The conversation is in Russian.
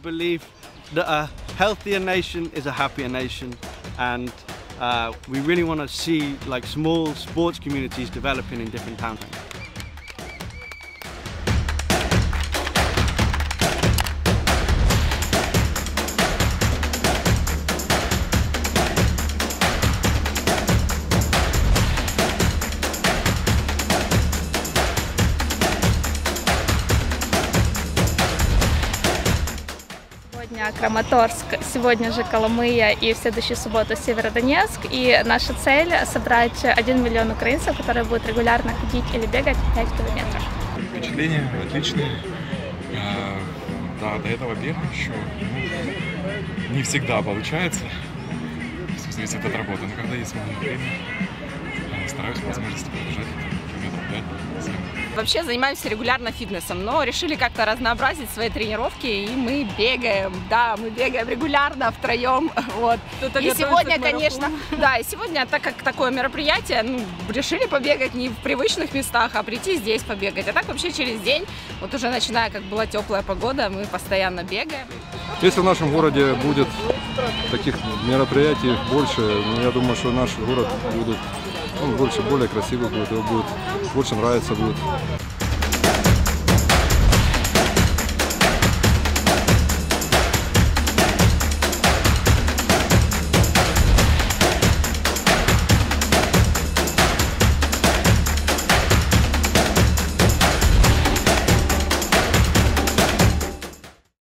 believe that a healthier nation is a happier nation, and we really want to see like small sports communities developing in different towns. Сегодня Краматорск, сегодня же Коломыя и в следующую субботу Северодонецк. И наша цель – собрать 1 миллион украинцев, которые будут регулярно ходить или бегать 5 километров. Впечатления отличные. Да, до этого бега еще не всегда получается. Все зависит от работы. Но когда есть время, стараюсь по возможности пробежать километров 5-7. Вообще занимаемся регулярно фитнесом, но решили как-то разнообразить свои тренировки, и мы бегаем, да, мы бегаем регулярно втроем, вот. И сегодня, конечно, да, и сегодня, так как такое мероприятие, решили побегать не в привычных местах, а прийти здесь побегать. А так вообще через день, вот уже начиная, как была теплая погода, мы постоянно бегаем. Если в нашем городе будет таких мероприятий больше, я думаю, что наш город будет, он более красивый будет, его будет больше нравиться будет.